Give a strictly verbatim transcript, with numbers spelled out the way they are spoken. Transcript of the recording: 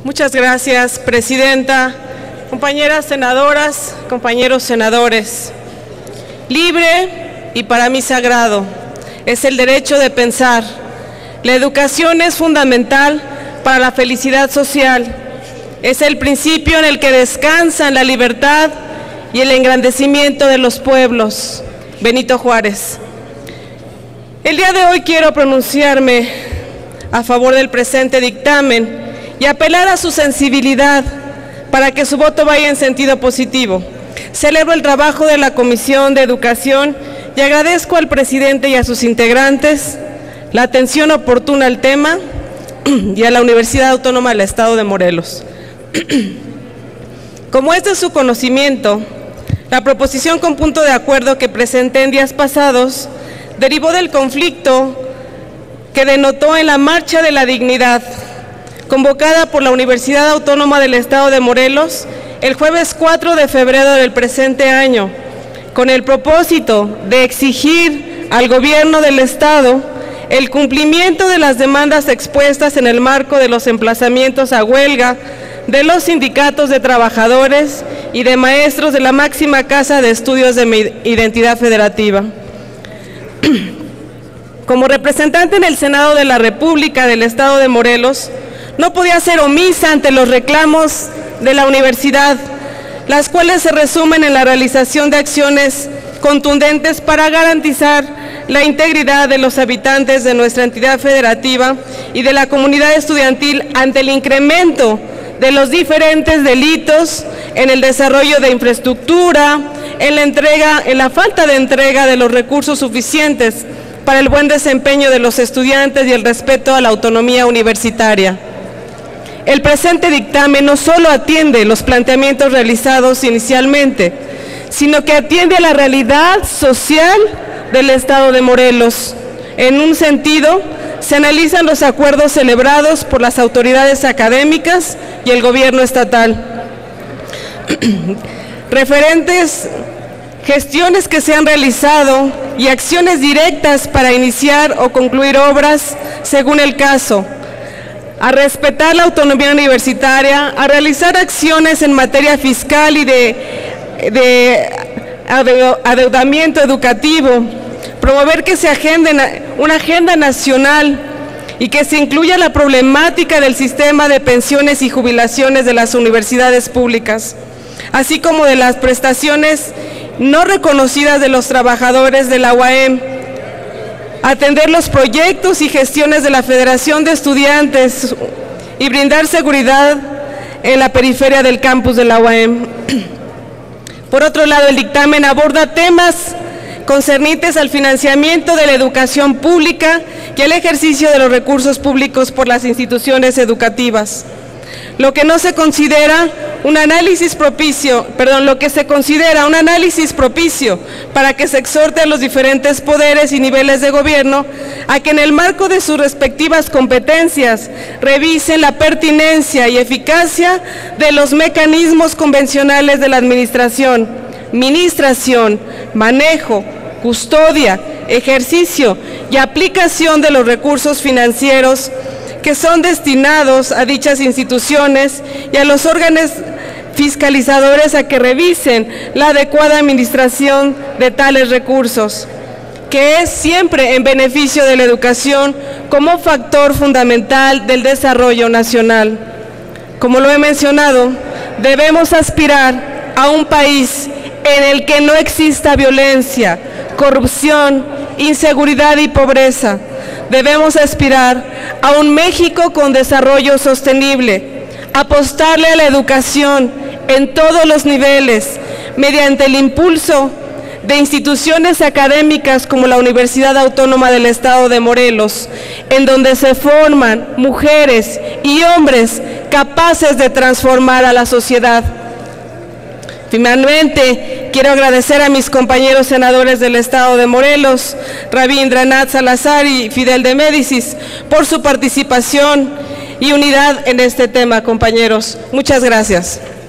Muchas gracias, presidenta, compañeras senadoras, compañeros senadores. Libre y para mí sagrado es el derecho de pensar. La educación es fundamental para la felicidad social. Es el principio en el que descansan la libertad y el engrandecimiento de los pueblos. Benito Juárez. El día de hoy quiero pronunciarme a favor del presente dictamen y apelar a su sensibilidad para que su voto vaya en sentido positivo. Celebro el trabajo de la Comisión de Educación y agradezco al presidente y a sus integrantes la atención oportuna al tema y a la Universidad Autónoma del Estado de Morelos. Como es de su conocimiento, la proposición con punto de acuerdo que presenté en días pasados derivó del conflicto que denotó en la Marcha de la Dignidad, convocada por la Universidad Autónoma del Estado de Morelos el jueves cuatro de febrero del presente año, con el propósito de exigir al gobierno del Estado el cumplimiento de las demandas expuestas en el marco de los emplazamientos a huelga de los sindicatos de trabajadores y de maestros de la máxima casa de estudios de mi identidad federativa. Como representante en el Senado de la República del Estado de Morelos, no podía ser omisa ante los reclamos de la universidad, las cuales se resumen en la realización de acciones contundentes para garantizar la integridad de los habitantes de nuestra entidad federativa y de la comunidad estudiantil ante el incremento de los diferentes delitos en el desarrollo de infraestructura, en la entrega, en la falta de entrega de los recursos suficientes para el buen desempeño de los estudiantes y el respeto a la autonomía universitaria. El presente dictamen no solo atiende los planteamientos realizados inicialmente, sino que atiende a la realidad social del Estado de Morelos. En un sentido, se analizan los acuerdos celebrados por las autoridades académicas y el gobierno estatal, referentes gestiones que se han realizado y acciones directas para iniciar o concluir obras según el caso, a respetar la autonomía universitaria, a realizar acciones en materia fiscal y de, de adeudamiento educativo, promover que se agende una agenda nacional y que se incluya la problemática del sistema de pensiones y jubilaciones de las universidades públicas, así como de las prestaciones no reconocidas de los trabajadores de la U A M, atender los proyectos y gestiones de la Federación de Estudiantes y brindar seguridad en la periferia del campus de la U A M. Por otro lado, el dictamen aborda temas concernientes al financiamiento de la educación pública y al ejercicio de los recursos públicos por las instituciones educativas. Lo que no se considera un análisis propicio, perdón, lo que se considera un análisis propicio para que se exhorte a los diferentes poderes y niveles de gobierno a que en el marco de sus respectivas competencias revisen la pertinencia y eficacia de los mecanismos convencionales de la administración, administración, manejo, custodia, ejercicio y aplicación de los recursos financieros que son destinados a dichas instituciones y a los órganos fiscalizadores a que revisen la adecuada administración de tales recursos, que es siempre en beneficio de la educación como factor fundamental del desarrollo nacional. Como lo he mencionado, debemos aspirar a un país en el que no exista violencia, corrupción, inseguridad y pobreza. Debemos aspirar a un México con desarrollo sostenible, apostarle a la educación en todos los niveles, mediante el impulso de instituciones académicas como la Universidad Autónoma del Estado de Morelos, en donde se forman mujeres y hombres capaces de transformar a la sociedad. Finalmente, quiero agradecer a mis compañeros senadores del Estado de Morelos, Rabindranath Salazar y Fidel de Médicis, por su participación y unidad en este tema, compañeros. Muchas gracias.